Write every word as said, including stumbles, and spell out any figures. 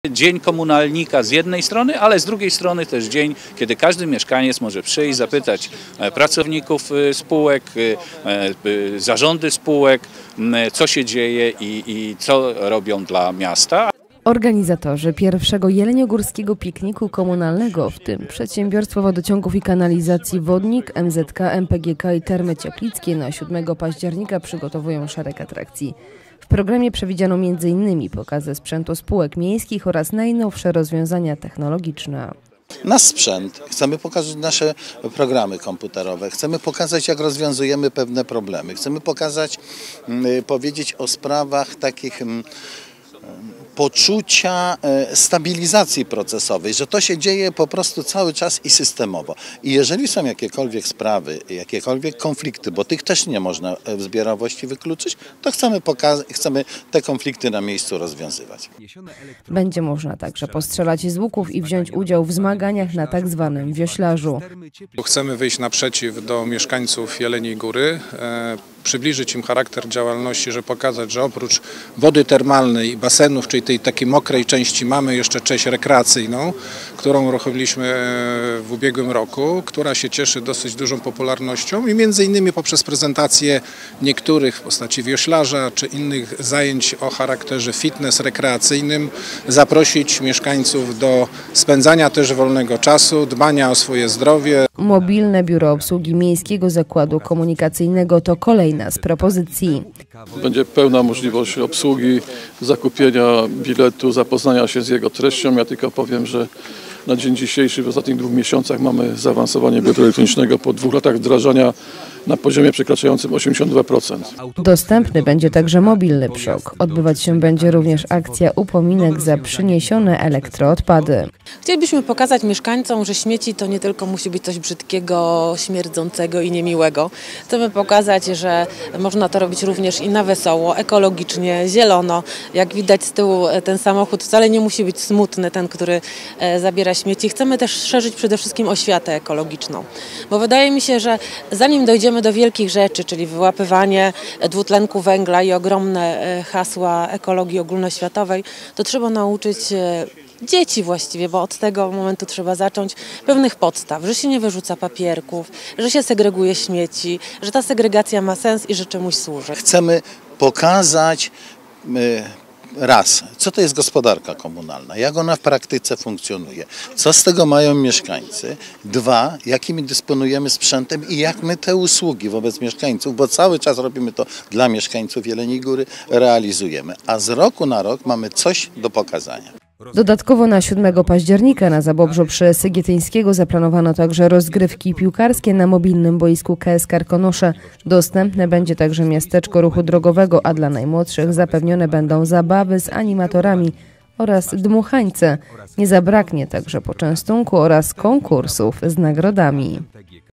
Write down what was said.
Dzień komunalnika z jednej strony, ale z drugiej strony też dzień, kiedy każdy mieszkaniec może przyjść, zapytać pracowników spółek, zarządy spółek, co się dzieje i, i co robią dla miasta. Organizatorzy pierwszego jeleniogórskiego pikniku komunalnego, w tym Przedsiębiorstwo Wodociągów i Kanalizacji Wodnik, M Z K, M P G K i Termy Cieplickie, na siódmego października przygotowują szereg atrakcji. W programie przewidziano między innymi pokazy sprzętu spółek miejskich oraz najnowsze rozwiązania technologiczne. Nasz sprzęt, chcemy pokazać nasze programy komputerowe, chcemy pokazać, jak rozwiązujemy pewne problemy, chcemy pokazać, powiedzieć o sprawach takich poczucia stabilizacji procesowej, że to się dzieje po prostu cały czas i systemowo. I jeżeli są jakiekolwiek sprawy, jakiekolwiek konflikty, bo tych też nie można w zbiorowości wykluczyć, to chcemy, chcemy te konflikty na miejscu rozwiązywać. Będzie można także postrzelać z łuków i wziąć udział w zmaganiach na tak zwanym wioślarzu. Chcemy wyjść naprzeciw do mieszkańców Jeleniej Góry, e, przybliżyć im charakter działalności, że pokazać, że oprócz wody termalnej i basenów, czyli tej takiej mokrej części, mamy jeszcze część rekreacyjną, którą uruchomiliśmy w ubiegłym roku, która się cieszy dosyć dużą popularnością i między innymi poprzez prezentację niektórych w postaci wioślarza czy innych zajęć o charakterze fitness rekreacyjnym zaprosić mieszkańców do spędzania też wolnego czasu, dbania o swoje zdrowie. Mobilne biuro obsługi Miejskiego Zakładu Komunikacyjnego to kolejna z propozycji. Będzie pełna możliwość obsługi, zakupienia biletu, zapoznania się z jego treścią. Ja tylko powiem, że na dzień dzisiejszy w ostatnich dwóch miesiącach mamy zaawansowanie biletu elektronicznego po dwóch latach wdrażania na poziomie przekraczającym osiemdziesiąt dwa procent. Dostępny będzie także mobilny przok. Odbywać się będzie również akcja upominek za przyniesione elektroodpady. Chcielibyśmy pokazać mieszkańcom, że śmieci to nie tylko musi być coś brzydkiego, śmierdzącego i niemiłego. Chcemy pokazać, że można to robić również i na wesoło, ekologicznie, zielono. Jak widać z tyłu, ten samochód wcale nie musi być smutny, ten, który zabiera śmieci. Chcemy też szerzyć przede wszystkim oświatę ekologiczną, bo wydaje mi się, że zanim dojdziemy do wielkich rzeczy, czyli wyłapywanie dwutlenku węgla i ogromne hasła ekologii ogólnoświatowej, to trzeba nauczyć dzieci właściwie, bo od tego momentu trzeba zacząć, pewnych podstaw, że się nie wyrzuca papierków, że się segreguje śmieci, że ta segregacja ma sens i że czemuś służy. Chcemy pokazać raz, co to jest gospodarka komunalna, jak ona w praktyce funkcjonuje, co z tego mają mieszkańcy, dwa, jakimi dysponujemy sprzętem i jak my te usługi wobec mieszkańców, bo cały czas robimy to dla mieszkańców Jeleniej Góry, realizujemy, a z roku na rok mamy coś do pokazania. Dodatkowo na siódmego października na Zabobrzu przy Sygietyńskiego zaplanowano także rozgrywki piłkarskie na mobilnym boisku K S Karkonosze. Dostępne będzie także miasteczko ruchu drogowego, a dla najmłodszych zapewnione będą zabawy z animatorami oraz dmuchańce. Nie zabraknie także poczęstunku oraz konkursów z nagrodami.